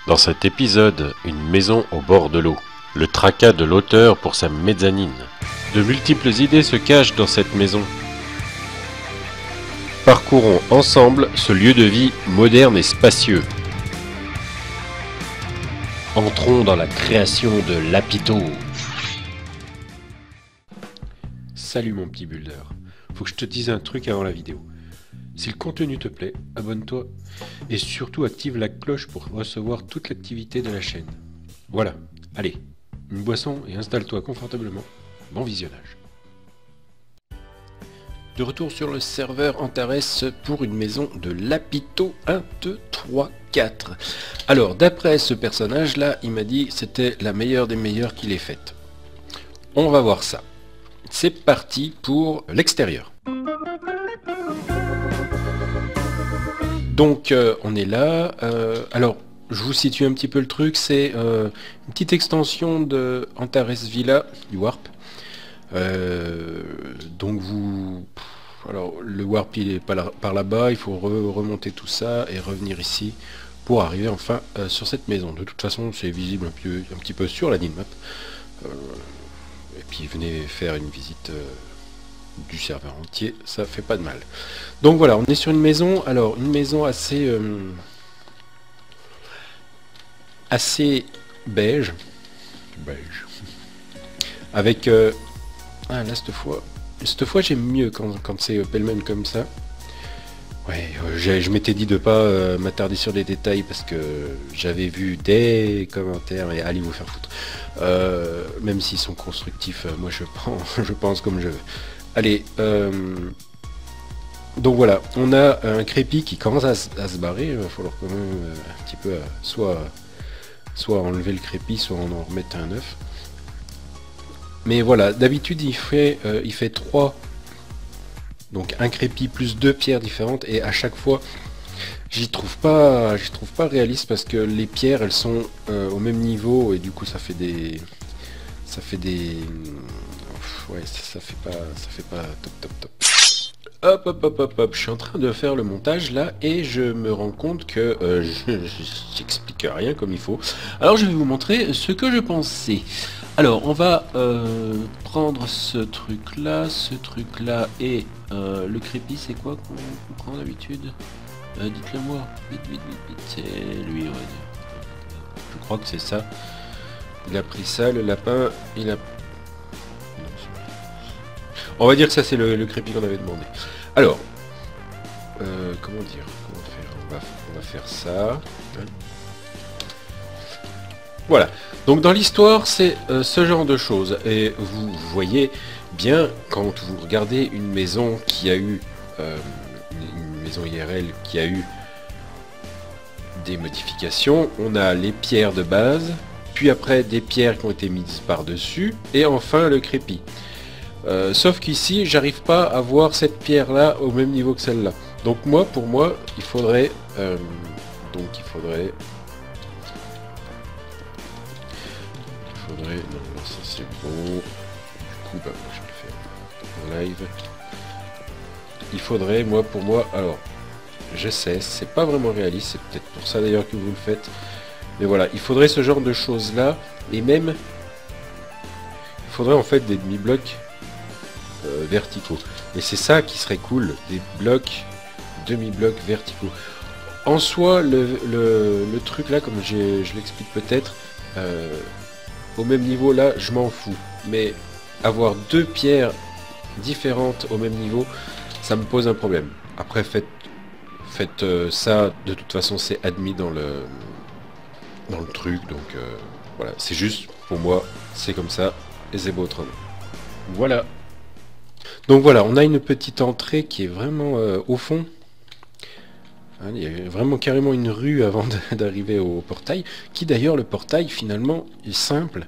Dans cet épisode, une maison au bord de l'eau. Le tracas de l'auteur pour sa mezzanine. De multiples idées se cachent dans cette maison. Parcourons ensemble ce lieu de vie moderne et spacieux. Entrons dans la création de Lapito. Salut mon petit builder. Faut que je te dise un truc avant la vidéo. Si le contenu te plaît, abonne-toi et surtout active la cloche pour recevoir toute l'activité de la chaîne. Voilà, allez, une boisson et installe-toi confortablement. Bon visionnage. De retour sur le serveur Antares pour une maison de Lapito 1, 2, 3, 4. Alors, d'après ce personnage-là, il m'a dit que c'était la meilleure des meilleures qu'il ait faite. On va voir ça. C'est parti pour l'extérieur. Donc on est là, alors je vous situe un petit peu le truc, c'est une petite extension de Antares Villa, du Warp. Donc alors le Warp il est par là-bas, il faut remonter tout ça et revenir ici pour arriver enfin sur cette maison. De toute façon c'est visible un petit peu sur la map. Et puis venez faire une visite du serveur entier, ça fait pas de mal. Donc voilà, on est sur une maison, alors une maison assez beige, avec ah là cette fois j'aime mieux quand c'est pêle-mêle comme ça. Ouais, je m'étais dit de pas m'attarder sur les détails parce que j'avais vu des commentaires et allez vous faire foutre. Même s'ils sont constructifs, moi je pense comme je veux. Allez, donc voilà, on a un crépi qui commence à se barrer, il va falloir quand même un petit peu soit enlever le crépi, soit en remettre un neuf. Mais voilà, d'habitude il fait 3, donc un crépi plus 2 pierres différentes, et à chaque fois j'y trouve pas réaliste parce que les pierres elles sont au même niveau et du coup ça fait des ouais, ça fait pas top. Hop, je suis en train de faire le montage là et je me rends compte que j'explique rien comme il faut. Alors je vais vous montrer ce que je pensais. Alors on va prendre ce truc là et le crépi c'est quoi qu'on prend d'habitude, dites-le moi, vite, c'est lui, ouais. Je crois que c'est ça. Il a pris ça, le lapin, il a... On va dire que ça c'est le crépi qu'on avait demandé. Alors, comment dire, comment faire, on va faire ça. Voilà, donc dans l'histoire c'est ce genre de choses. Et vous voyez bien quand vous regardez une maison qui a eu, une maison IRL qui a eu des modifications, on a les pierres de base, puis après des pierres qui ont été mises par-dessus, et enfin le crépi. Sauf qu'ici, j'arrive pas à voir cette pierre-là au même niveau que celle-là. Donc pour moi, il faudrait... non, ça c'est bon. Du coup, bah, je vais le faire en live. Il faudrait, pour moi, alors, je sais, c'est pas vraiment réaliste, c'est peut-être pour ça d'ailleurs que vous le faites. Mais voilà, il faudrait ce genre de choses-là, et même, il faudrait en fait des demi-blocs verticaux. Et c'est ça qui serait cool, des blocs, demi-blocs verticaux. En soi, le truc là, comme je l'explique peut-être, au même niveau là, je m'en fous. Mais avoir deux pierres différentes au même niveau, ça me pose un problème. Après, faites ça, de toute façon, c'est admis dans le truc. Donc voilà, c'est juste, pour moi, c'est comme ça, et c'est beau autrement. Voilà. Donc voilà, on a une petite entrée qui est vraiment au fond. Hein, il y a vraiment carrément une rue avant d'arriver au portail, qui d'ailleurs le portail finalement est simple.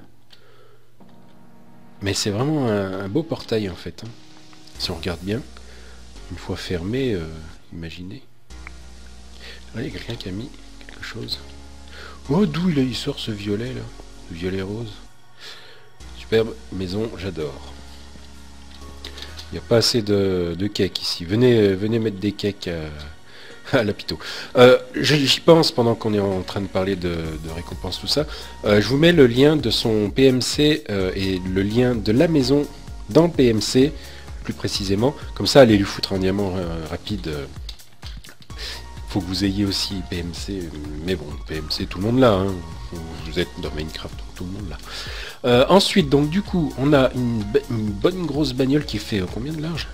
Mais c'est vraiment un beau portail en fait. Hein. Si on regarde bien, une fois fermé, imaginez. Là, il y a quelqu'un qui a mis quelque chose. Oh, d'où il sort ce violet là, ce violet rose. Superbe maison, j'adore. Il n'y a pas assez de cakes ici. Venez mettre des cakes à l'apito. J'y pense pendant qu'on est en train de parler de récompense, tout ça. Je vous mets le lien de son PMC et le lien de la maison dans PMC, plus précisément. Comme ça, allez lui foutre un diamant rapide. Faut que vous ayez aussi PMC, mais bon, PMC, tout le monde là. Hein. Vous êtes dans Minecraft, tout le monde là. Ensuite, donc du coup, on a une bonne grosse bagnole qui fait combien de large?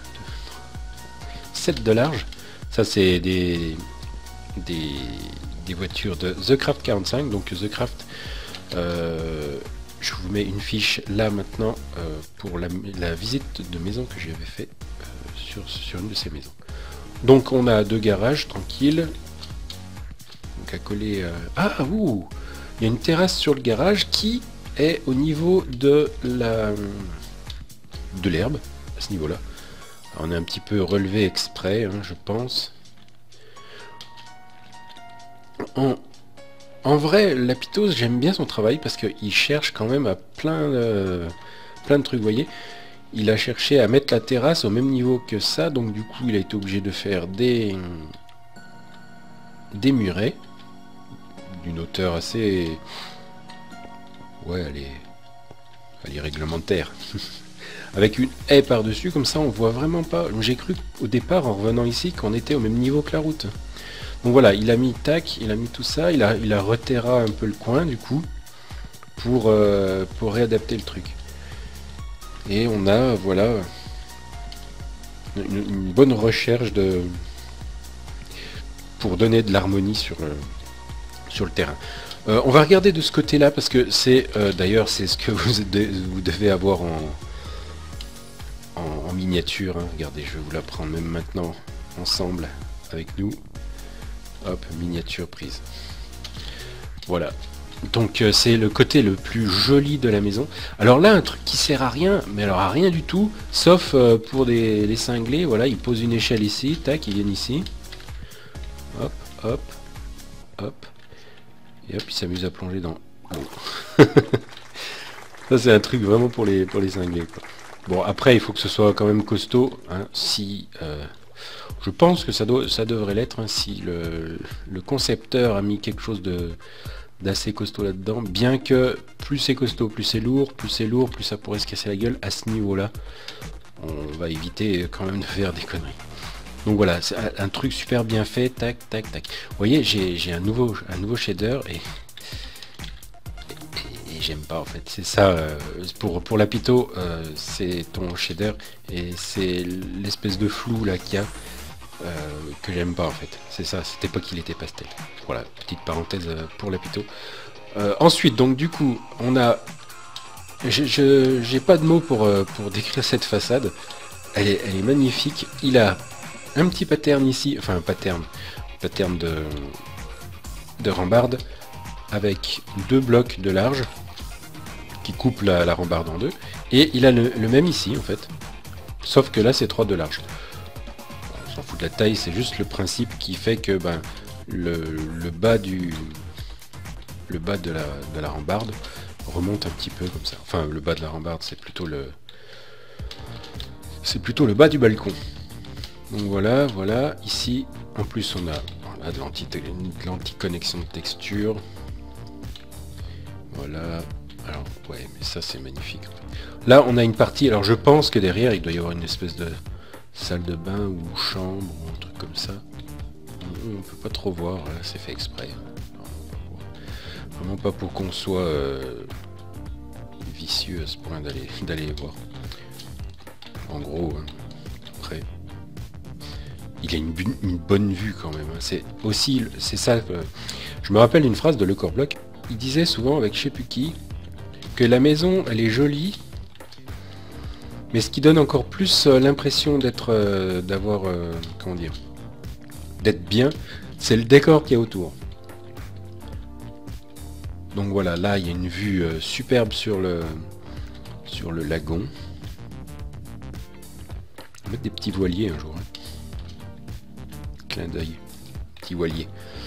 7 de large. Ça, c'est des voitures de The Craft 45. Donc The Craft, je vous mets une fiche là maintenant pour la visite de maison que j'avais fait sur une de ces maisons. Donc on a 2 garages tranquilles. Donc à coller. Ah ouh, il y a une terrasse sur le garage qui est au niveau de l'herbe à ce niveau-là. On est un petit peu relevé exprès, hein, je pense. En vrai, Lapitos, j'aime bien son travail parce qu'il cherche quand même à plein de trucs, vous voyez. Il a cherché à mettre la terrasse au même niveau que ça, donc du coup il a été obligé de faire des murets d'une hauteur assez... Ouais, elle est réglementaire. Avec une haie par-dessus, comme ça on voit vraiment pas... J'ai cru au départ en revenant ici qu'on était au même niveau que la route. Donc voilà, il a mis tac, il a mis tout ça, il a reterra un peu le coin du coup pour réadapter le truc. Et on a, voilà, une bonne recherche pour donner de l'harmonie sur le terrain. On va regarder de ce côté-là parce que c'est, d'ailleurs, c'est ce que vous devez avoir en miniature. Hein. Regardez, je vais vous la prendre même maintenant ensemble avec nous. Hop, miniature prise. Voilà. Donc c'est le côté le plus joli de la maison. Alors là, un truc qui sert à rien, mais alors à rien du tout, sauf pour les cinglés. Voilà, ils posent une échelle ici, tac, ils viennent ici. Hop, hop, hop. Et hop, ils s'amusent à plonger dans l'eau. Ça c'est un truc vraiment pour les cinglés, quoi. Bon, après, il faut que ce soit quand même costaud. Hein, si... je pense que ça devrait l'être, hein, si le concepteur a mis quelque chose d'assez costaud là-dedans, bien que plus c'est costaud, plus c'est lourd, plus ça pourrait se casser la gueule. À ce niveau-là, on va éviter quand même de faire des conneries. Donc voilà, c'est un truc super bien fait, tac, tac, tac. Vous voyez, j'ai un nouveau shader et j'aime pas en fait. C'est ça, pour l'apito, c'est ton shader et c'est l'espèce de flou là qu'il y a. Que j'aime pas en fait, c'est ça, c'était pas qu'il était pastel. Voilà, petite parenthèse pour l'apito. Ensuite, donc du coup, on a... J'ai pas de mots pour décrire cette façade. Elle est magnifique. Il a un petit pattern ici, enfin un pattern de rambarde avec 2 blocs de large qui coupent la rambarde en 2. Et il a le même ici en fait, sauf que là c'est 3 de large. On s'en fout de la taille, c'est juste le principe qui fait que ben, le bas de la rambarde remonte un petit peu comme ça. Enfin, le bas de la rambarde, c'est plutôt le bas du balcon. Donc voilà, voilà. Ici, en plus, on a voilà, de l'anti-connexion de texture. Voilà. Alors, ouais, mais ça, c'est magnifique. Là, on a une partie. Alors, je pense que derrière, il doit y avoir une espèce de salle de bain ou chambre ou un truc comme ça. On peut pas trop voir, là, c'est fait exprès. Vraiment pas pour qu'on soit vicieux à ce point d'aller les voir. En gros, hein, après, il a une bonne vue quand même. Hein. C'est aussi, c'est ça. Je me rappelle une phrase de Le Corbloc. Il disait souvent avec je sais plus qui que la maison, elle est jolie. Mais ce qui donne encore plus l'impression d'être, comment dire, d'être bien, c'est le décor qu'il y a autour. Donc voilà, là il y a une vue superbe sur le lagon. On va mettre des petits voiliers un jour. Hein. Clin d'œil, petit voilier.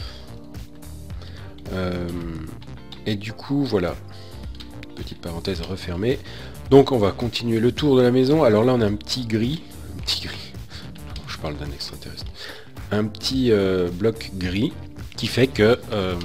Et du coup, voilà. Petite parenthèse refermée. Donc on va continuer le tour de la maison. Alors là on a un petit gris. Je parle d'un extraterrestre. un petit bloc gris qui fait que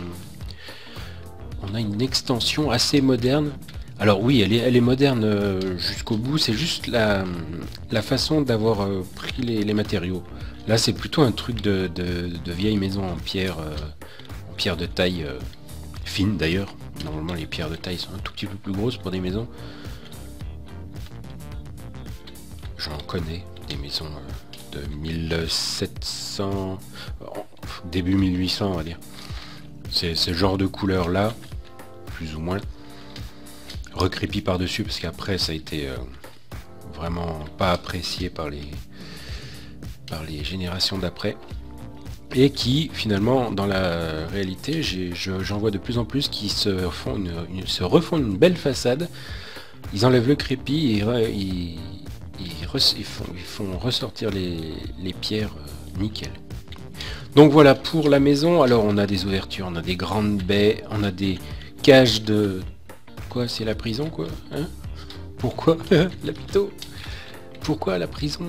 on a une extension assez moderne. Alors oui, elle est moderne jusqu'au bout, c'est juste la façon d'avoir pris les matériaux. Là, c'est plutôt un truc de vieille maison en pierre de taille fine d'ailleurs. Normalement, les pierres de taille sont un tout petit peu plus grosses pour des maisons. J'en connais des maisons de 1700, début 1800 on va dire. C'est ce genre de couleur là, plus ou moins. Recrépi par-dessus parce qu'après ça a été vraiment pas apprécié par les générations d'après. Et qui finalement dans la réalité j'en vois de plus en plus qui se refont une belle façade. Ils enlèvent le crépi et ils font ressortir les pierres nickel. Donc voilà pour la maison. Alors on a des ouvertures, on a des grandes baies, on a des cages de... Quoi, c'est la prison quoi, hein? Pourquoi l'hôpital? Pourquoi la prison?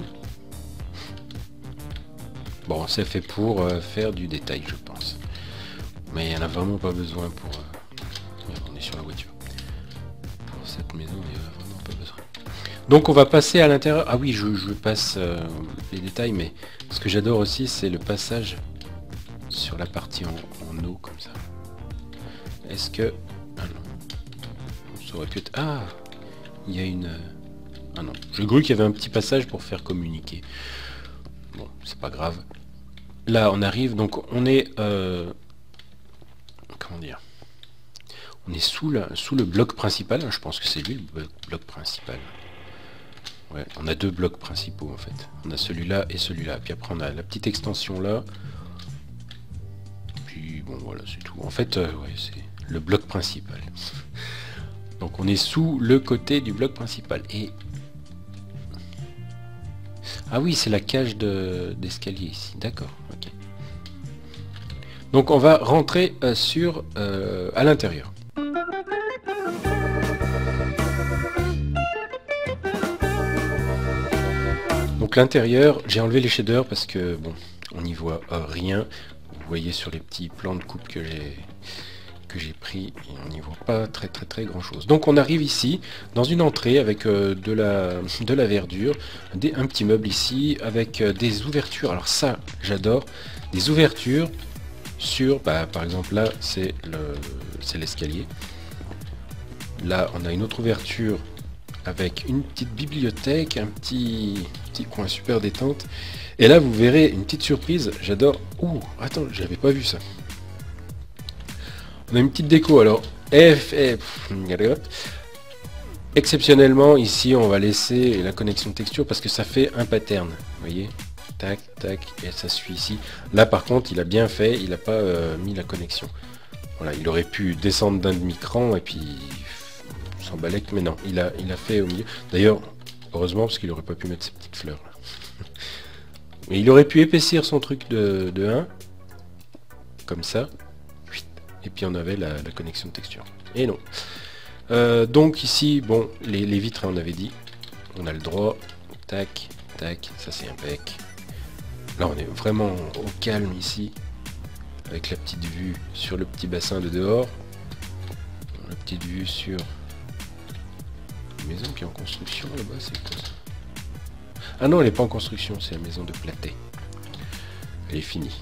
Bon, c'est fait pour faire du détail, je pense. Mais il n'y en a vraiment pas besoin pour... on est sur la voiture. Pour cette maison, il n'y en a vraiment pas besoin. Donc on va passer à l'intérieur. Ah oui, je passe les détails, mais ce que j'adore aussi, c'est le passage sur la partie en eau, comme ça. Est-ce que... Ah non. Ça aurait pu être... Ah, il y a une... Ah non, j'ai cru qu'il y avait un petit passage pour faire communiquer. Bon, c'est pas grave. Là, on arrive, donc on est... comment dire? On est sous le bloc principal, je pense que c'est lui le bloc principal. Ouais, on a deux blocs principaux en fait. On a celui-là et celui-là. Puis après on a la petite extension là. Puis bon voilà, c'est tout. En fait, ouais, c'est le bloc principal. Donc on est sous le côté du bloc principal. Et... Ah oui, c'est la cage d'escalier ici. D'accord, ok. Donc on va rentrer à l'intérieur. Donc l'intérieur, j'ai enlevé les shaders parce que bon, on n'y voit rien. Vous voyez sur les petits plans de coupe que j'ai pris, et on n'y voit pas très grand chose. Donc on arrive ici dans une entrée avec de la verdure, un petit meuble ici avec des ouvertures. Alors ça, j'adore, des ouvertures sur, par exemple là, c'est l'escalier. Là, on a une autre ouverture avec une petite bibliothèque, un petit coin super détente. Et là, vous verrez une petite surprise. J'adore. Ouh, attends, j'avais pas vu ça. On a une petite déco. Alors, exceptionnellement, ici, on va laisser la connexion texture parce que ça fait un pattern. Vous voyez, tac, tac, et ça suit ici. Là, par contre, il a bien fait. Il n'a pas mis la connexion. Voilà, il aurait pu descendre d'un demi-cran et puis s'emballer, mais non, il a fait au milieu. D'ailleurs, heureusement, parce qu'il aurait pas pu mettre ces petites fleurs là. Mais il aurait pu épaissir son truc de 1, comme ça, et puis on avait la connexion de texture. Et non. Donc ici, bon, les vitres, on avait dit, on a le droit, tac, tac, ça c'est impec. Là, on est vraiment au calme ici, avec la petite vue sur le petit bassin de dehors, la petite vue sur une maison qui est en construction là-bas, c'est quoi ça? Ah non, elle n'est pas en construction, c'est la maison de Platé. Elle est finie.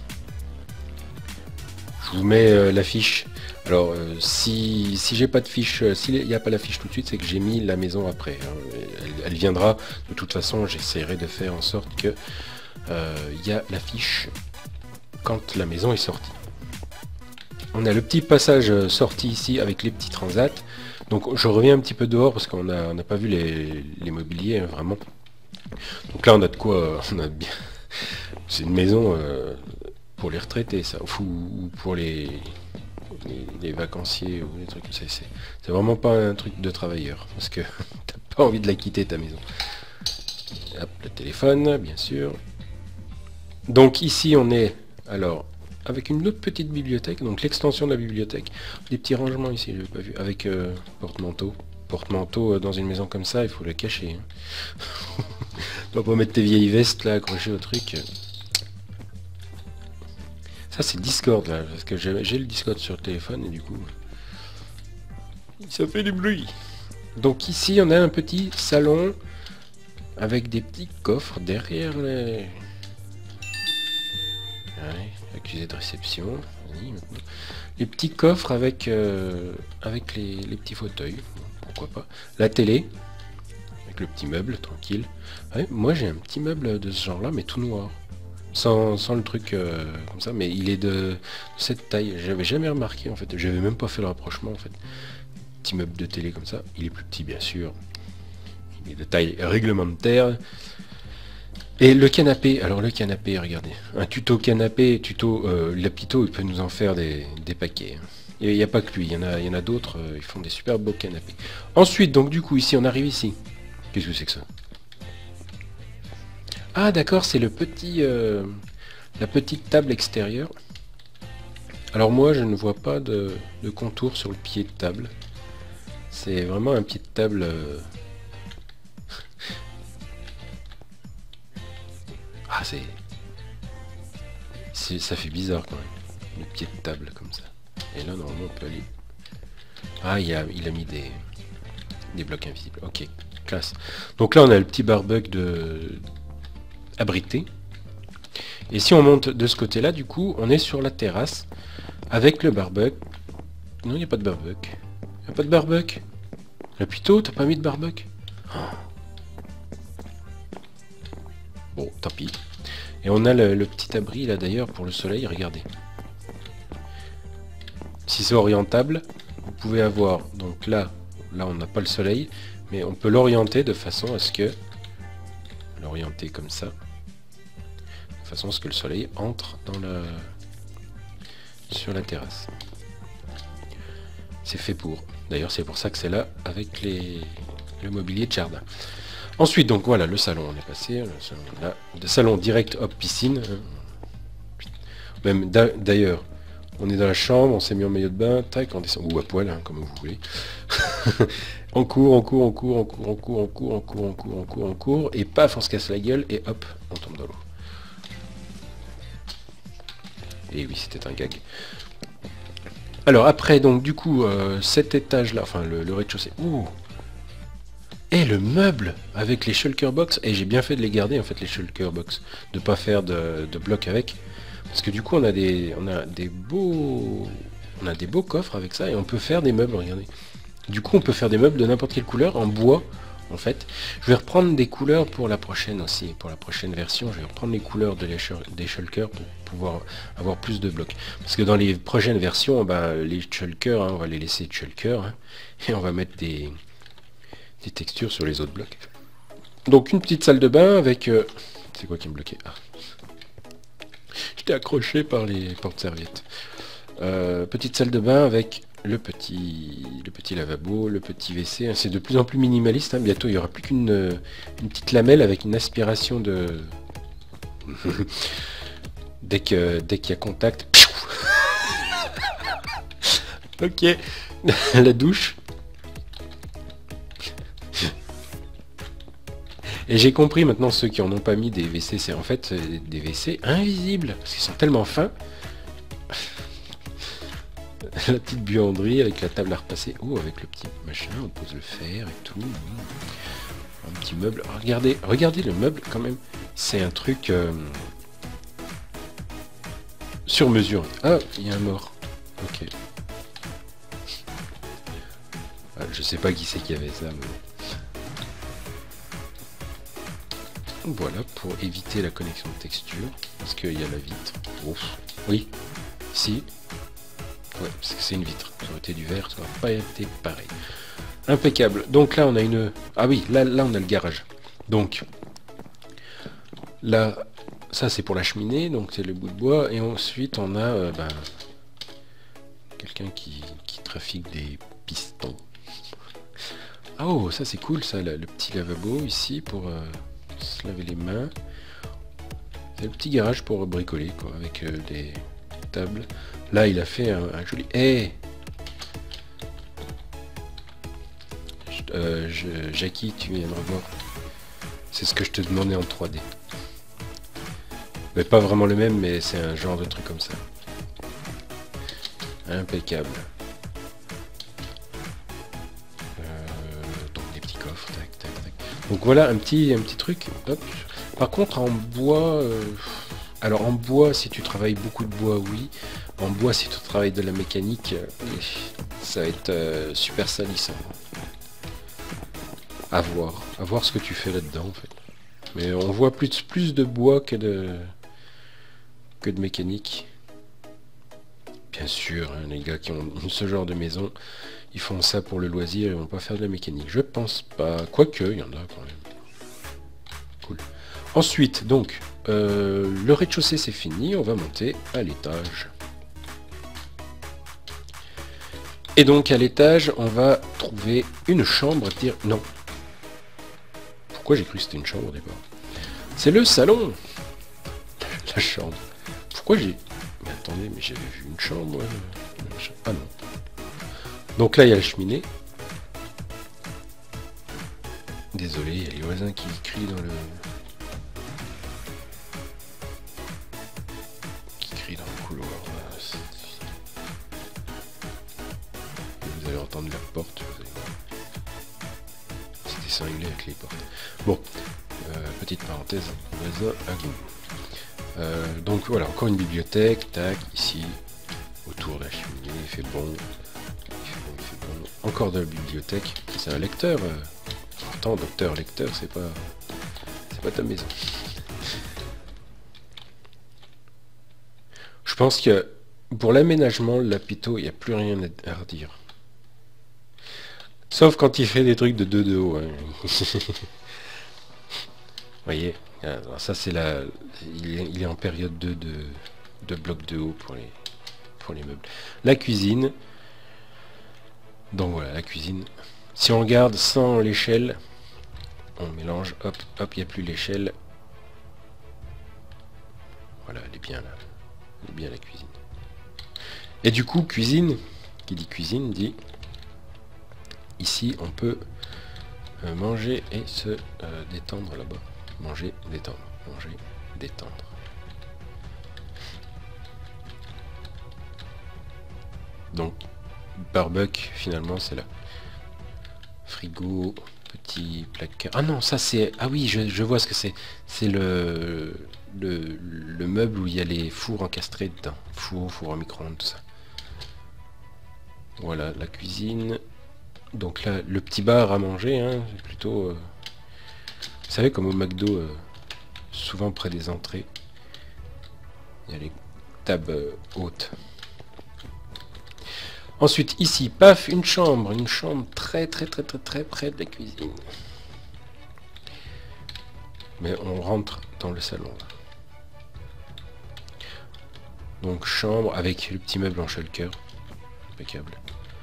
Je vous mets l'affiche. Alors, si j'ai pas de fiche, s'il n'y a pas l'affiche tout de suite, c'est que j'ai mis la maison après. Hein. Elle viendra. De toute façon, j'essaierai de faire en sorte que il y a l'affiche quand la maison est sortie. On a le petit passage sorti ici avec les petits transats. Donc je reviens un petit peu dehors parce qu'on n'a pas vu les mobiliers hein, vraiment. Donc là on a de quoi, on a bien. C'est une maison pour les retraités ça, ou pour les vacanciers ou des trucs comme ça. C'est vraiment pas un truc de travailleur parce que t'as pas envie de la quitter ta maison. Hop, le téléphone bien sûr. Donc ici on est alors avec une autre petite bibliothèque, donc l'extension de la bibliothèque, des petits rangements ici, je n'avais pas vu, avec porte-manteau. Porte-manteau dans une maison comme ça, il faut le cacher. Hein. Tu dois pas mettre tes vieilles vestes là accrochées au truc. Ça c'est Discord là, parce que j'ai le Discord sur le téléphone et du coup ça fait du bruit. Donc ici on a un petit salon avec des petits coffres derrière les... Ouais, accusé de réception. Oui, maintenant. Les petits coffres avec, avec les petits fauteuils, pourquoi pas. La télé, avec le petit meuble, tranquille. Ouais, moi j'ai un petit meuble de ce genre là, mais tout noir. Sans le truc comme ça, mais il est de cette taille. J'avais jamais remarqué en fait, j'avais même pas fait le rapprochement en fait. Petit meuble de télé comme ça, il est plus petit bien sûr. Il est de taille réglementaire. Et le canapé, alors le canapé, regardez. Un tuto canapé, tuto Lapito, il peut nous en faire des paquets. Il n'y a pas que lui, il y en a d'autres, ils font des super beaux canapés. Ensuite, donc du coup, ici, on arrive ici. Qu'est-ce que c'est que ça? Ah d'accord, c'est le petit, la petite table extérieure. Alors moi, je ne vois pas de contour sur le pied de table. C'est vraiment un pied de table... Ah, ça fait bizarre quand même. Le pied de table comme ça. Et là, normalement, on peut aller... Ah, il a mis des blocs invisibles. Ok, classe. Donc là, on a le petit barbecue abrité. Et si on monte de ce côté-là, du coup, on est sur la terrasse avec le barbecue. Non, il n'y a pas de barbecue. Il n'y a pas de barbecue. Lapito, t'as pas mis de barbecue? Bon, tant pis. Et on a le petit abri là d'ailleurs pour le soleil, regardez. Si c'est orientable, vous pouvez avoir, donc là on n'a pas le soleil, mais on peut l'orienter de façon à ce que, l'orienter comme ça, de façon à ce que le soleil entre dans sur la terrasse. C'est fait pour. D'ailleurs c'est pour ça que c'est là avec le mobilier de jardin. Ensuite, donc voilà, le salon, on est passé, le salon direct hop piscine. Même d'ailleurs, on est dans la chambre, on s'est mis en maillot de bain, tac, on descend, ou à poil, hein, comme vous voulez. On court, et paf, on se casse la gueule, et hop, on tombe dans l'eau. Et oui, c'était un gag. Alors après, donc du coup, cet étage-là, enfin le rez-de-chaussée, ouh. Et le meuble avec les shulker box, et j'ai bien fait de les garder en fait les shulker box, de pas faire de blocs avec, parce que du coup on a des beaux coffres avec ça et on peut faire des meubles, regardez. Du coup on peut faire des meubles de n'importe quelle couleur en bois en fait. Je vais reprendre des couleurs pour la prochaine aussi, pour la prochaine version, je vais reprendre les couleurs des shulker pour pouvoir avoir plus de blocs. Parce que dans les prochaines versions, les shulker, hein, on va les laisser shulker, hein, et on va mettre des textures sur les autres blocs. Donc une petite salle de bain avec... c'est quoi qui me bloquait? Ah. J'étais accroché par les porte-serviettes. Petite salle de bain avec le petit lavabo, le petit WC. C'est de plus en plus minimaliste. Hein. Bientôt il n'y aura plus qu'une petite lamelle avec une aspiration de... dès qu'il y a contact... Ok. La douche. Et j'ai compris maintenant, ceux qui en ont pas mis des WC, c'est en fait des WC invisibles, parce qu'ils sont tellement fins. La petite buanderie avec la table à repasser. Oh, avec le petit machin, on pose le fer et tout. Un petit meuble. Regardez le meuble quand même. C'est un truc sur mesure. Ah, il y a un mort. Ok. Ah, je sais pas qui c'est qui avait ça, mais... Voilà, pour éviter la connexion de texture, parce qu'il y a la vitre. Ouf. Oui, si. Ouais, parce que c'est une vitre. Ça aurait été du verre, ça n'aurait pas été pareil. Impeccable. Donc là, on a une... Ah oui, là on a le garage. Donc, là, ça c'est pour la cheminée, donc c'est le bout de bois. Et ensuite, on a quelqu'un qui trafique des pistons. Ah, oh, ça c'est cool, ça, le petit lavabo ici pour... se laver les mains. C'est le petit garage pour bricoler quoi, avec des tables. Là il a fait un joli... Hey, Jackie, tu viens de revoir. C'est ce que je te demandais en 3D. Mais pas vraiment le même, mais c'est un genre de truc comme ça. Impeccable. Donc des petits coffres, tac, tac, tac. Donc voilà un petit truc. Hop. Par contre en bois, alors en bois si tu travailles beaucoup de bois, oui. En bois si tu travailles de la mécanique, ça va être super salissant. À voir ce que tu fais là-dedans en fait. Mais on voit plus de bois que de mécanique. Bien sûr, hein, les gars qui ont ce genre de maison, ils font ça pour le loisir, ils vont pas faire de la mécanique. Je pense pas. Quoique, il y en a quand même. Cool. Ensuite, donc, le rez-de-chaussée c'est fini, on va monter à l'étage. Et donc à l'étage, on va trouver une chambre. Non. Pourquoi j'ai cru que c'était une chambre au départ? C'est le salon. La chambre. Pourquoi j'ai... Mais attendez, mais j'avais vu une chambre. Ah non. Donc là, il y a la cheminée. Désolé, il y a les voisins qui crient dans le... couloir. Vous allez entendre la porte. C'était cinglé avec les portes. Bon, petite parenthèse, voisin à goût. Donc voilà, encore une bibliothèque, tac, ici, autour de la cheminée, il fait bon. Encore de la bibliothèque, c'est un lecteur. Pourtant, docteur, lecteur, c'est pas ta maison. Je pense que pour l'aménagement, l'apito, il n'y a plus rien à redire. Sauf quand il fait des trucs de 2 de haut. Hein. Vous voyez, alors ça c'est la... Il est en période 2 de blocs de haut pour les meubles. La cuisine. Donc voilà, la cuisine. Si on regarde sans l'échelle, on mélange, hop, hop, il n'y a plus l'échelle. Voilà, elle est bien là. Elle est bien la cuisine. Et du coup, cuisine, qui dit cuisine, dit... Ici, on peut manger et se détendre là-bas. Manger, détendre. Manger, détendre. Donc, barbecue, finalement, c'est là. Frigo, petit placard. Ah non, ça c'est... Ah oui, je vois ce que c'est. C'est le meuble où il y a les fours encastrés dedans. Four à micro-ondes, tout ça. Voilà, la cuisine. Donc là, le petit bar à manger, hein, c'est plutôt... Vous savez, comme au McDo, souvent près des entrées, il y a les tables hautes. Ensuite, ici, paf, une chambre très près de la cuisine. Mais on rentre dans le salon. Là. Donc chambre avec le petit meuble en shulker. Impeccable.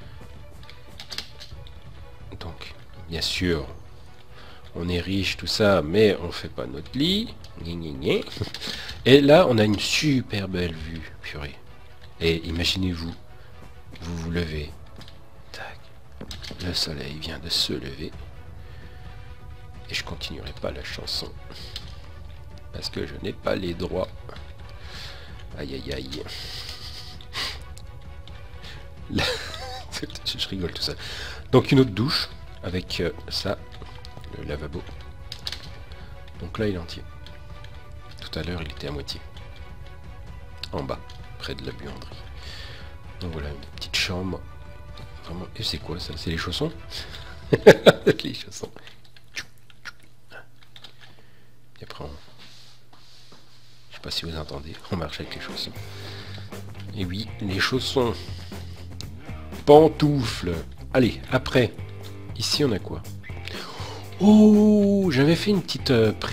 Donc, bien sûr, on est riche, tout ça, mais on fait pas notre lit. Et là, on a une super belle vue, purée. Et imaginez-vous, vous vous levez. Tac. Le soleil vient de se lever. Et je continuerai pas la chanson. Parce que je n'ai pas les droits. Aïe aïe aïe. Là, je rigole tout ça. Donc une autre douche avec ça, le lavabo. Donc là il est entier. Tout à l'heure il était à moitié. En bas, près de la buanderie. Donc voilà, une petite chambre. Vraiment. Et c'est quoi ça? C'est les chaussons? Les chaussons. Et après on... Je sais pas si vous entendez, on marche avec les chaussons. Et oui, les chaussons. Pantoufles. Allez, après, ici on a quoi? Oh, j'avais fait une petite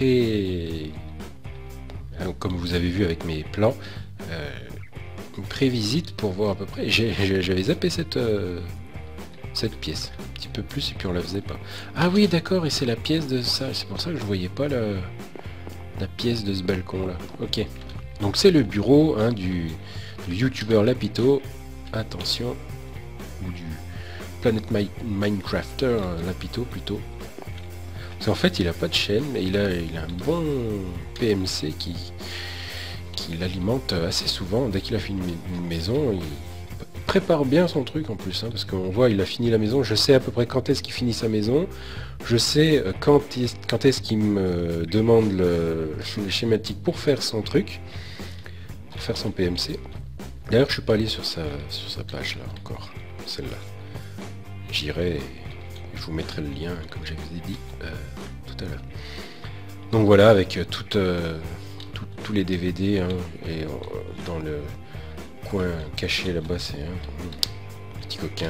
comme vous avez vu avec mes plans, une pré-visite pour voir à peu près. J'avais zappé cette pièce, un petit peu plus, et puis on la faisait pas. Ah oui, d'accord, et c'est la pièce de ça. C'est pour ça que je voyais pas la pièce de ce balcon là. Ok. Donc c'est le bureau hein, du youtubeur Lapito. Attention. Ou du Planet Minecrafter Lapito plutôt. Parce qu'en fait il a pas de chaîne, mais il a un bon PMC qui l'alimente assez souvent. Dès qu'il a fait une maison, il prépare bien son truc en plus, hein, parce qu'on voit il a fini la maison. Je sais à peu près quand est-ce qu'il finit sa maison. Je sais quand est-ce qu'il me demande les schématiques pour faire son truc, pour faire son PMC. D'ailleurs, je suis pas allé sur sa page là encore, celle-là. J'irai et je vous mettrai le lien, comme je vous ai dit tout à l'heure. Donc voilà, avec tous les DVD, hein, et dans le coin caché là-bas, c'est un petit coquin.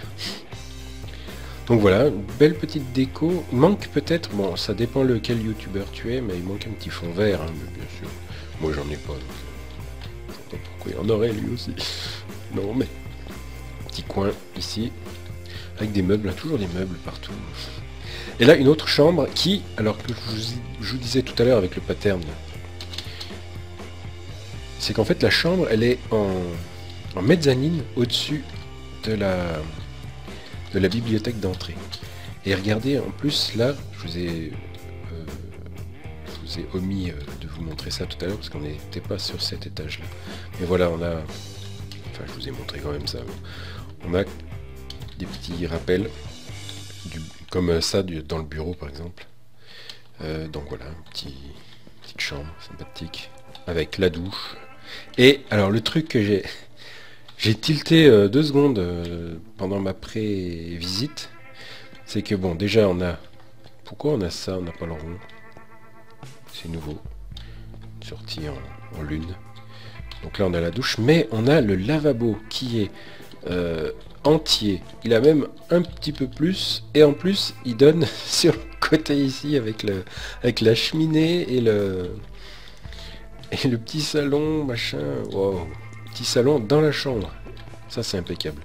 Donc voilà, une belle petite déco. Il manque peut-être, bon, ça dépend lequel youtubeur tu es, mais il manque un petit fond vert, hein, bien sûr. Moi j'en ai pas, donc je sais pas pourquoi il en aurait lui aussi. Non mais, petit coin ici, avec des meubles, hein, toujours des meubles partout. Et là une autre chambre qui, alors que je vous disais tout à l'heure avec le pattern, c'est qu'en fait la chambre elle est en mezzanine au-dessus de la bibliothèque d'entrée. Et regardez, en plus là, je vous ai omis de vous montrer ça tout à l'heure parce qu'on n'était pas sur cet étage là. Mais voilà, on a, enfin je vous ai montré quand même ça, on a des petits rappels comme ça dans le bureau par exemple. Donc voilà, petite chambre sympathique avec la douche. Et alors le truc que j'ai tilté 2 secondes pendant ma pré-visite, c'est que bon, déjà on a... Pourquoi on a ça, on n'a pas le rond? C'est nouveau. Sorti en lune. Donc là on a la douche, mais on a le lavabo qui est entier. Il a même un petit peu plus, et en plus il donne sur le côté ici avec la cheminée et le petit salon, machin. Wow. Petit salon dans la chambre. Ça c'est impeccable.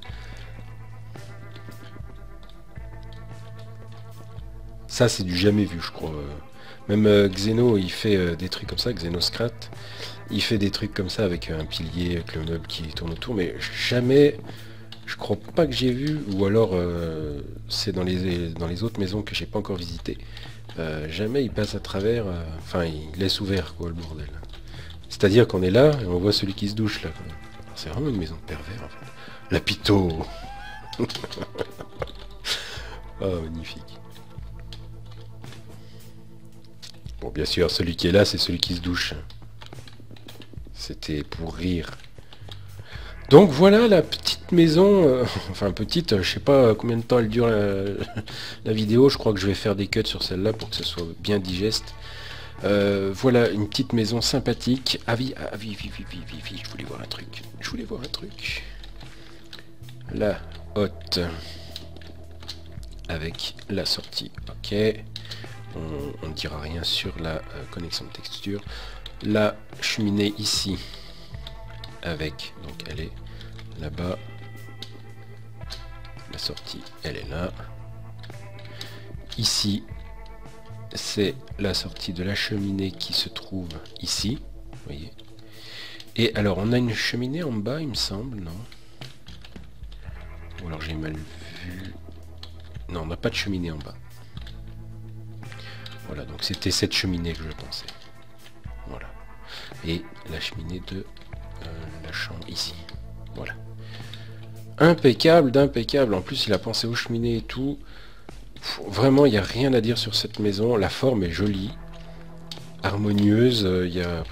Ça c'est du jamais vu je crois. Même Xeno il fait des trucs comme ça, Xenoscrat. Il fait des trucs comme ça avec un pilier, avec le meuble qui tourne autour, mais jamais, je crois pas que j'ai vu, ou alors c'est dans les autres maisons que j'ai pas encore visitées. Jamais il passe à travers, enfin il laisse ouvert quoi le bordel. C'est-à-dire qu'on est là et on voit celui qui se douche là. C'est vraiment une maison de pervers en fait. La Pito. Oh magnifique. Bon bien sûr celui qui est là c'est celui qui se douche. C'était pour rire. Donc voilà la petite maison, enfin petite, je sais pas combien de temps elle dure la vidéo, je crois que je vais faire des cuts sur celle-là pour que ce soit bien digeste. Voilà une petite maison sympathique. Ah oui, je voulais voir un truc. La hotte avec la sortie, ok. On ne dira rien sur la connexion de texture. La cheminée ici avec, donc elle est là-bas. La sortie, elle est là. Ici, c'est la sortie de la cheminée qui se trouve ici, vous voyez. Et alors, on a une cheminée en bas, il me semble, non? Ou alors j'ai mal vu. Non, on n'a pas de cheminée en bas. Voilà, donc c'était cette cheminée que je pensais. Voilà. Et la cheminée de la chambre ici. Voilà. Impeccable d'impeccable. En plus, il a pensé aux cheminées et tout. Vraiment, il n'y a rien à dire sur cette maison. La forme est jolie, harmonieuse. Il y a...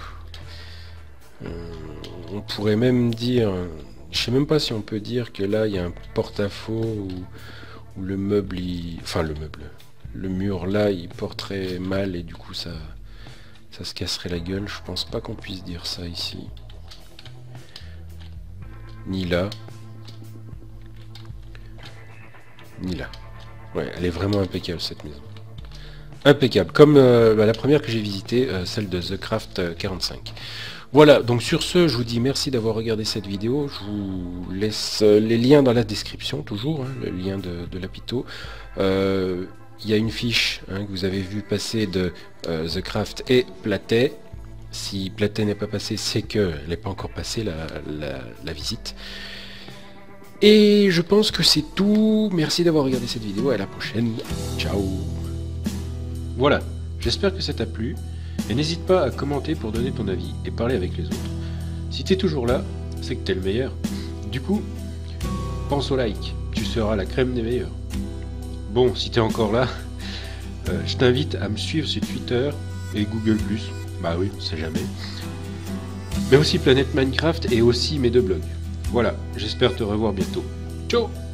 on pourrait même dire... Je sais même pas si on peut dire que là, il y a un porte-à-faux où le meuble... Enfin, le meuble... Le mur là, il porterait mal et du coup, ça se casserait la gueule. Je pense pas qu'on puisse dire ça ici. Ni là. Ni là. Ouais, elle est vraiment impeccable cette maison. Impeccable. Comme la première que j'ai visitée, celle de The Craft 45. Voilà, donc sur ce, je vous dis merci d'avoir regardé cette vidéo. Je vous laisse les liens dans la description, toujours, hein, le lien de la Pito. Il y a une fiche que vous avez vu passer de The Craft et Platet. Si Platet n'est pas passé, c'est qu'elle n'est pas encore passée la visite. Et je pense que c'est tout. Merci d'avoir regardé cette vidéo. À la prochaine. Ciao. Voilà. J'espère que ça t'a plu. Et n'hésite pas à commenter pour donner ton avis et parler avec les autres. Si t'es toujours là, c'est que t'es le meilleur. Du coup, pense au like, tu seras la crème des meilleurs. Bon, si t'es encore là, je t'invite à me suivre sur Twitter et Google+. Bah oui, on sait jamais. Mais aussi Planète Minecraft et aussi mes 2 blogs. Voilà, j'espère te revoir bientôt. Ciao!